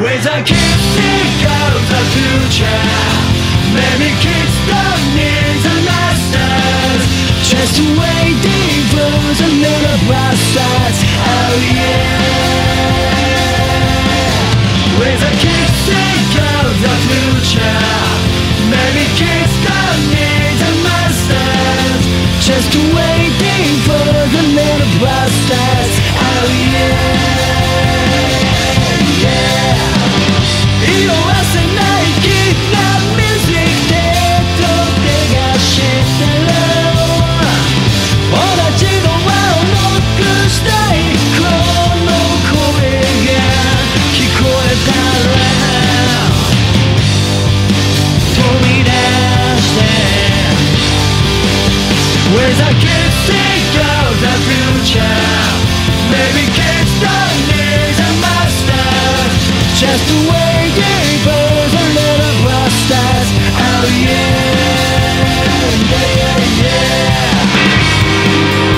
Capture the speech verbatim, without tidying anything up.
With a kiss, think of the future. Maybe kids don't need the masters, just waiting for the little bastards. Oh yeah. With a kiss, think of the future. Maybe kids don't need the masters, just waiting for the little bastards. Oh yeah, yeah. 色褪せないきなミュージックでと手がしてる同じドアをノックしたいこの声が聞こえたら飛び出して With a kiss think of the future. Maybe kids don't need a master, just waiting for the little bastards. Oh yeah, yeah, yeah, yeah.